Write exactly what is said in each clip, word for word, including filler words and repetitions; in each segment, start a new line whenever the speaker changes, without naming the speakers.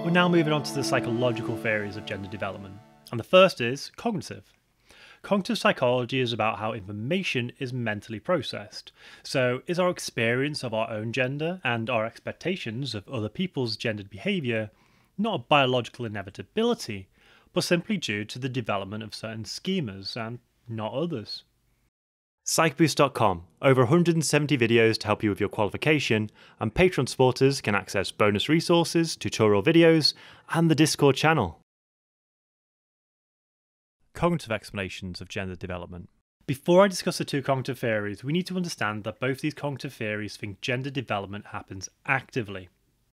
We're now moving on to the psychological theories of gender development, and the first is cognitive. Cognitive psychology is about how information is mentally processed. So, is our experience of our own gender and our expectations of other people's gendered behaviour not a biological inevitability, but simply due to the development of certain schemas and not others?
Psych Boost dot com, over one hundred seventy videos to help you with your qualification, and Patreon supporters can access bonus resources, tutorial videos, and the Discord channel.
Cognitive explanations of gender development. Before I discuss the two cognitive theories, we need to understand that both these cognitive theories think gender development happens actively.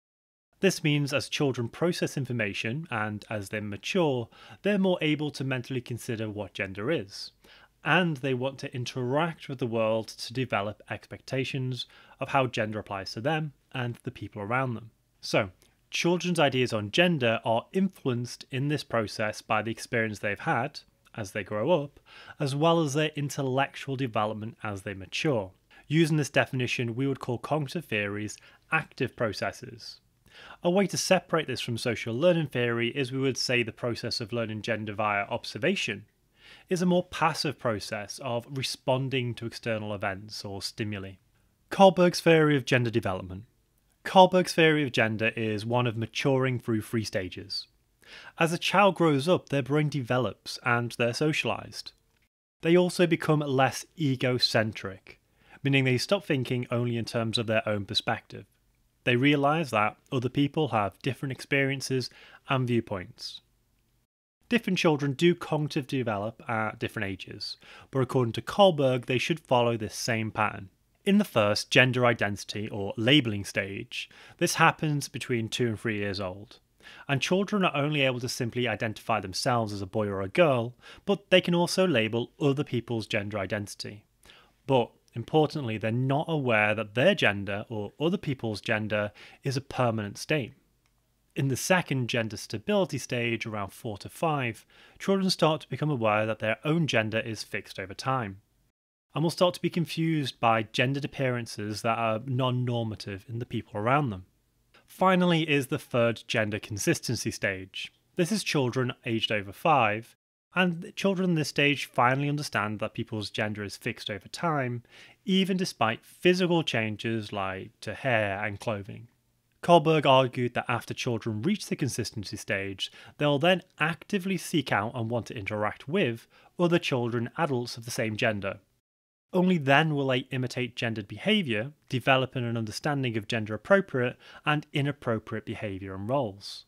This means as children process information and as they mature, they're more able to mentally consider what gender is, and they want to interact with the world to develop expectations of how gender applies to them and the people around them. So, children's ideas on gender are influenced in this process by the experience they've had as they grow up, as well as their intellectual development as they mature. Using this definition, we would call cognitive theories active processes. A way to separate this from social learning theory is we would say the process of learning gender via observation is a more passive process of responding to external events or stimuli. Kohlberg's theory of gender development. Kohlberg's theory of gender is one of maturing through three stages. As a child grows up, their brain develops and they're socialised. They also become less egocentric, meaning they stop thinking only in terms of their own perspective. They realise that other people have different experiences and viewpoints. Different children do cognitively develop at different ages, but according to Kohlberg, they should follow this same pattern. In the first gender identity or labelling stage, this happens between two and three years old, and children are only able to simply identify themselves as a boy or a girl, but they can also label other people's gender identity. But importantly, they're not aware that their gender or other people's gender is a permanent state. In the second gender stability stage, around four to five, children start to become aware that their own gender is fixed over time, and will start to be confused by gendered appearances that are non-normative in the people around them. Finally is the third gender consistency stage. This is children aged over five, and children in this stage finally understand that people's gender is fixed over time, even despite physical changes like to hair and clothing. Kholberg argued that after children reach the consistency stage, they'll then actively seek out and want to interact with other children, adults of the same gender. Only then will they imitate gendered behaviour, developing an understanding of gender appropriate and inappropriate behaviour and roles.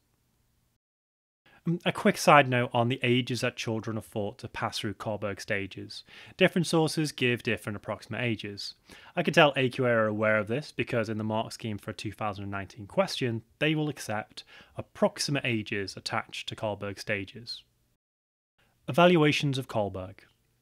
A quick side note on the ages that children are thought to pass through Kohlberg stages. Different sources give different approximate ages. I can tell A Q A are aware of this because in the mark scheme for a two thousand nineteen question, they will accept approximate ages attached to Kohlberg stages. Evaluations of Kohlberg.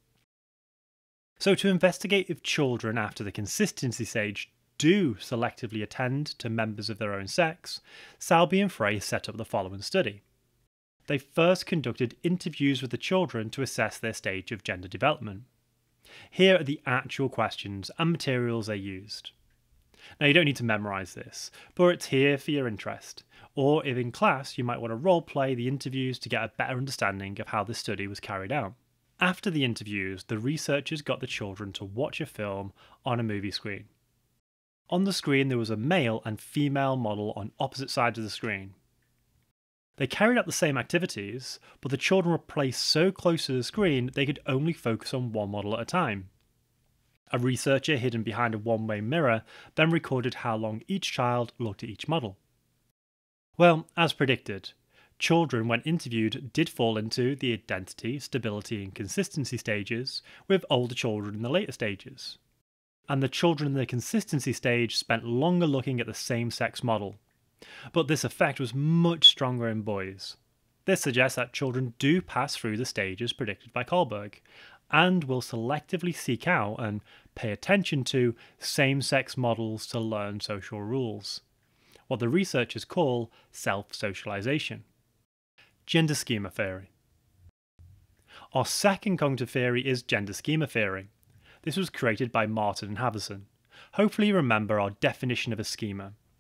So to investigate if children after the consistency stage do selectively attend to members of their own sex, Salby and Frey set up the following study. They first conducted interviews with the children to assess their stage of gender development. Here are the actual questions and materials they used. Now you don't need to memorise this, but it's here for your interest, or if in class you might want to role play the interviews to get a better understanding of how this study was carried out. After the interviews, the researchers got the children to watch a film on a movie screen. On the screen there was a male and female model on opposite sides of the screen. They carried out the same activities, but the children were placed so close to the screen they could only focus on one model at a time. A researcher hidden behind a one-way mirror then recorded how long each child looked at each model. Well, as predicted, children when interviewed did fall into the identity, stability and consistency stages, with older children in the later stages. And the children in the consistency stage spent longer looking at the same sex model. But this effect was much stronger in boys. This suggests that children do pass through the stages predicted by Kohlberg, and will selectively seek out and pay attention to same-sex models to learn social rules, what the researchers call self-socialization. Gender schema theory. Our second cognitive theory is gender schema theory. This was created by Martin and Haverson. Hopefully you remember our definition of a schema.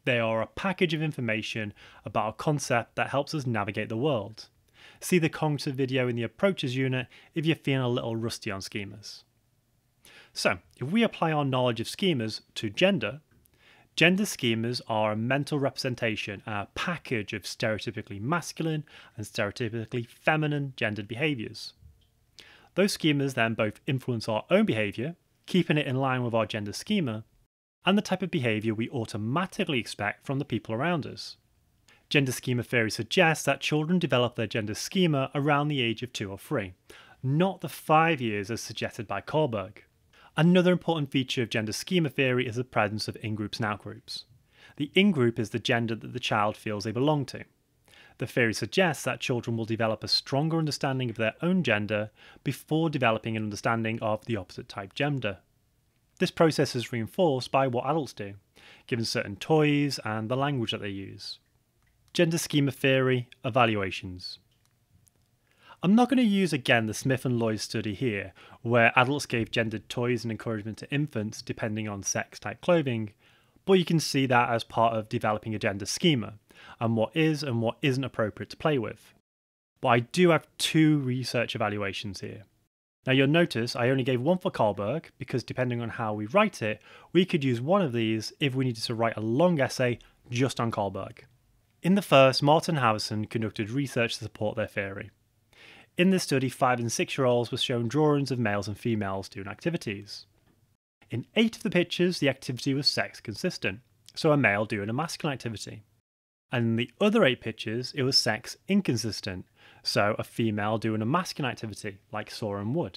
They are a package of information about a concept that helps us navigate the world. See the cognitive video in the approaches unit if you're feeling a little rusty on schemas. So, if we apply our knowledge of schemas to gender, gender schemas are a mental representation and a package of stereotypically masculine and stereotypically feminine gendered behaviours. Those schemas then both influence our own behaviour, keeping it in line with our gender schema, and the type of behaviour we automatically expect from the people around us. Gender schema theory suggests that children develop their gender schema around the age of two or three, not the five years as suggested by Kohlberg. Another important feature of gender schema theory is the presence of in-groups and out-groups. The in-group is the gender that the child feels they belong to. The theory suggests that children will develop a stronger understanding of their own gender before developing an understanding of the opposite type gender. This process is reinforced by what adults do, given certain toys and the language that they use. Gender schema theory evaluations. I'm not going to use again the Smith and Lloyd study here, where adults gave gendered toys and encouragement to infants depending on sex type clothing, but you can see that as part of developing a gender schema, and what is and what isn't appropriate to play with. But I do have two research evaluations here. Now you'll notice I only gave one for Kohlberg, because depending on how we write it, we could use one of these if we needed to write a long essay just on Kohlberg. In the first, Martin and Havison conducted research to support their theory. In this study, five and six year olds were shown drawings of males and females doing activities. In eight of the pictures, the activity was sex consistent, so a male doing a masculine activity. And in the other eight pictures, it was sex inconsistent, so a female doing a masculine activity, like saw and wood.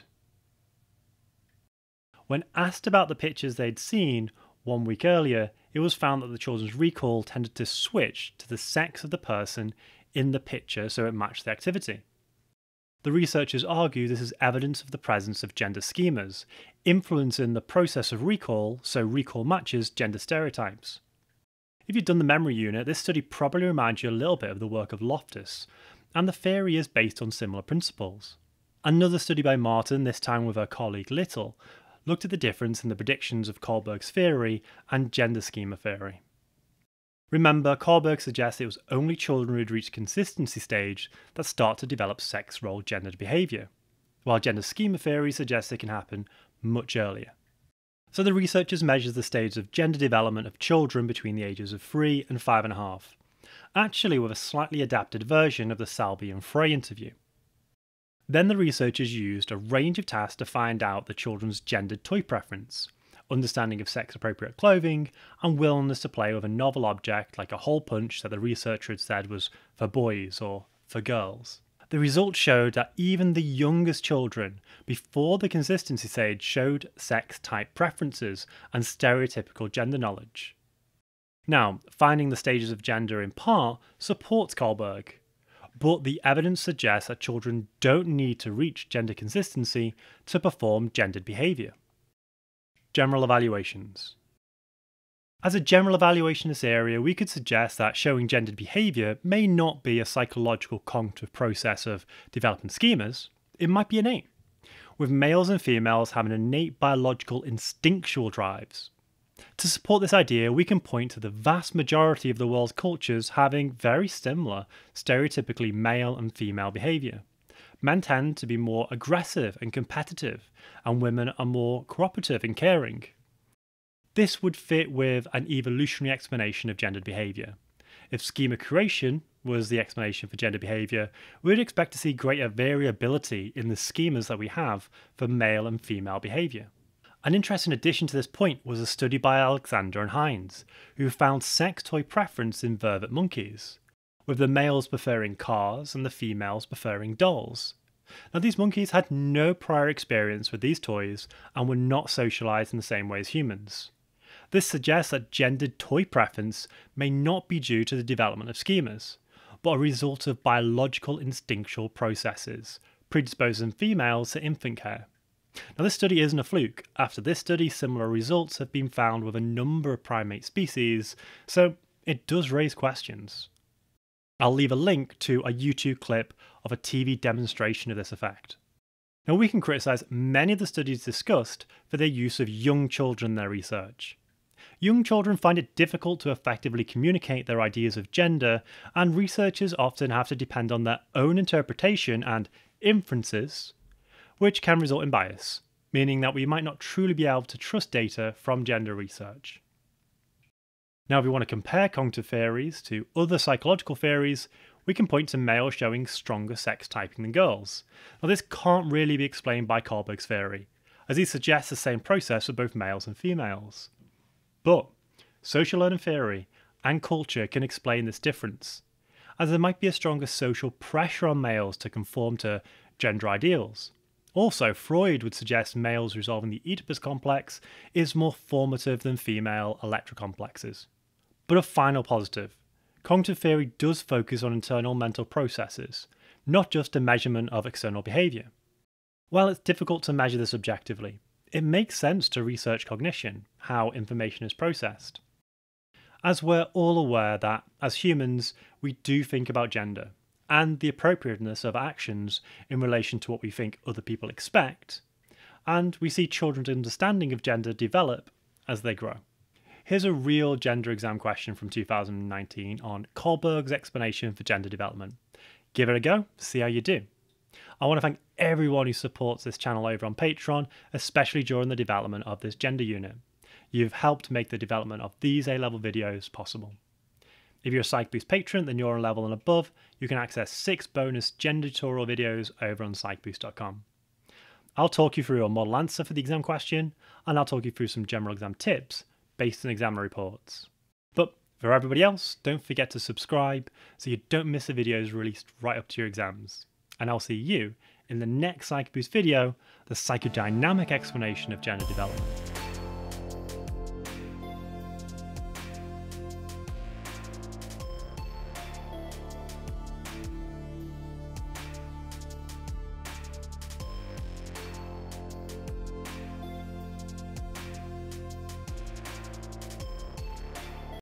When asked about the pictures they'd seen one week earlier, it was found that the children's recall tended to switch to the sex of the person in the picture so it matched the activity. The researchers argue this is evidence of the presence of gender schemas, influencing the process of recall so recall matches gender stereotypes. If you've done the memory unit, this study probably reminds you a little bit of the work of Loftus, and the theory is based on similar principles. Another study by Martin, this time with her colleague Little, looked at the difference in the predictions of Kohlberg's theory and gender schema theory. Remember, Kohlberg suggests it was only children who had reached consistency stage that start to develop sex role gendered behaviour, while gender schema theory suggests it can happen much earlier. So the researchers measured the stage of gender development of children between the ages of three and five and a half, actually with a slightly adapted version of the Salby and Frey interview. Then the researchers used a range of tasks to find out the children's gendered toy preference, understanding of sex-appropriate clothing, and willingness to play with a novel object like a hole punch that the researcher had said was for boys or for girls. The results showed that even the youngest children, before the consistency stage, showed sex-type preferences and stereotypical gender knowledge. Now, finding the stages of gender in part supports Kohlberg, but the evidence suggests that children don't need to reach gender consistency to perform gendered behaviour. General evaluations. As a general evaluation in this area, we could suggest that showing gendered behaviour may not be a psychological cognitive process of developing schemas, it might be innate, with males and females having innate biological instinctual drives. To support this idea, we can point to the vast majority of the world's cultures having very similar, stereotypically male and female behaviour. Men tend to be more aggressive and competitive, and women are more cooperative and caring. This would fit with an evolutionary explanation of gendered behaviour. If schema creation was the explanation for gender behaviour, we would expect to see greater variability in the schemas that we have for male and female behaviour. An interesting addition to this point was a study by Alexander and Hines, who found sex toy preference in vervet monkeys, with the males preferring cars and the females preferring dolls. Now, these monkeys had no prior experience with these toys and were not socialised in the same way as humans. This suggests that gendered toy preference may not be due to the development of schemas, but a result of biological instinctual processes, predisposing females to infant care. Now, this study isn't a fluke. After this study, similar results have been found with a number of primate species, so it does raise questions. I'll leave a link to a YouTube clip of a T V demonstration of this effect. Now, we can criticise many of the studies discussed for their use of young children in their research. Young children find it difficult to effectively communicate their ideas of gender, and researchers often have to depend on their own interpretation and inferences, which can result in bias, meaning that we might not truly be able to trust data from gender research. Now, if we want to compare cognitive theories to other psychological theories, we can point to males showing stronger sex typing than girls. Now, this can't really be explained by Kholberg's theory, as he suggests the same process for both males and females. But social learning theory and culture can explain this difference, as there might be a stronger social pressure on males to conform to gender ideals. Also, Freud would suggest males resolving the Oedipus complex is more formative than female Electra complexes. But a final positive, cognitive theory does focus on internal mental processes, not just a measurement of external behaviour. While it's difficult to measure this objectively, it makes sense to research cognition, how information is processed. As we're all aware that, as humans, we do think about gender, and the appropriateness of actions in relation to what we think other people expect, and we see children's understanding of gender develop as they grow. Here's a real gender exam question from two thousand nineteen on Kohlberg's explanation for gender development. Give it a go, see how you do. I want to thank everyone who supports this channel over on Patreon, especially during the development of this gender unit. You've helped make the development of these A-level videos possible. If you're a PsychBoost patron, then you're on level and above. You can access six bonus gender tutorial videos over on psych boost dot com. I'll talk you through a model answer for the exam question, and I'll talk you through some general exam tips based on exam reports. But for everybody else, don't forget to subscribe so you don't miss the videos released right up to your exams. And I'll see you in the next PsychBoost video, the psychodynamic explanation of gender development.